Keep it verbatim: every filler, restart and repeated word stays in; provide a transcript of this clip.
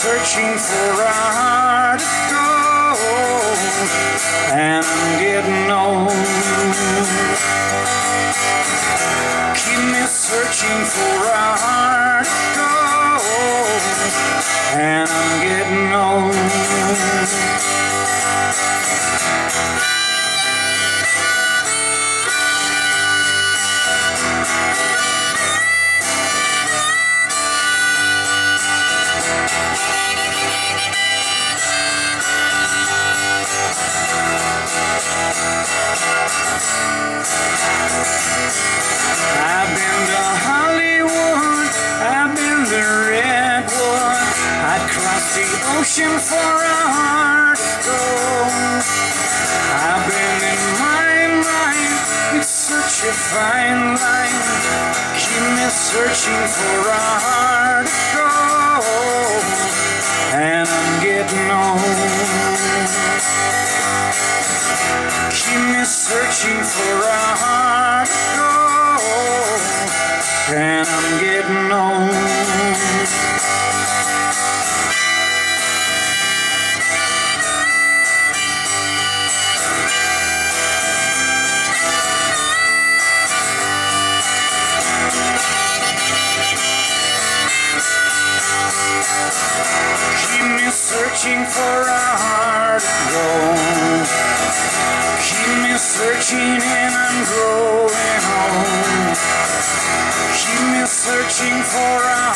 searching for a heart of gold, and I'm getting old. Keep me searching for a heart of gold, and I'm getting old. I've been to Hollywood, I've been to Redwood, I'd cross the ocean for a heart of gold. I've been in my mind, it's such a fine line, keep me searching for a heart of gold, and I'm getting old. Keep me searching for a heart of gold, and I'm getting old. Keep me searching for a heart of gold. Keep me searching and I'm growing old. Keep me searching for a